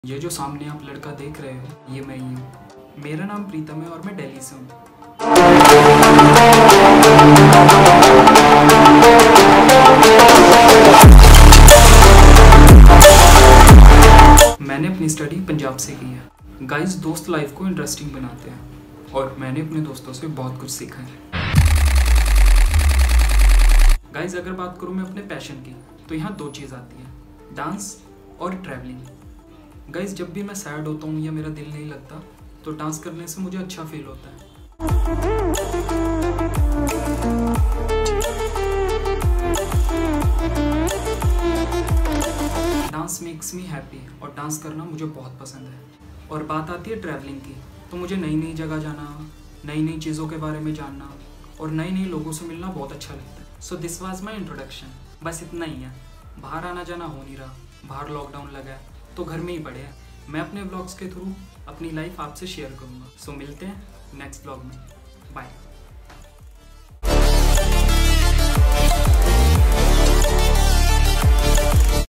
ये जो सामने आप लड़का देख रहे हो ये मैं ही हूँ। मेरा नाम प्रीतम है और मैं दिल्ली से हूँ। मैंने अपनी स्टडी पंजाब से की है। गाइस, दोस्त लाइफ को इंटरेस्टिंग बनाते हैं और मैंने अपने दोस्तों से बहुत कुछ सीखा है। गाइस, अगर बात करूँ मैं अपने पैशन की तो यहाँ दो चीज़ आती है, डांस और ट्रैवलिंग। गाइस, जब भी मैं सैड होता हूँ या मेरा दिल नहीं लगता तो डांस करने से मुझे अच्छा फील होता है। डांस मेक्स मी हैप्पी और डांस करना मुझे बहुत पसंद है। और बात आती है ट्रैवलिंग की तो मुझे नई नई जगह जाना, नई नई चीज़ों के बारे में जानना और नए नए लोगों से मिलना बहुत अच्छा लगता है। So this was my introduction. बस इतना ही है। बाहर आना जाना हो नहीं रहा, बाहर लॉकडाउन लगा है तो घर में ही पड़े हैं। मैं अपने व्लॉग्स के थ्रू अपनी लाइफ आपसे शेयर करूँगा। सो मिलते हैं नेक्स्ट व्लॉग में। बाय।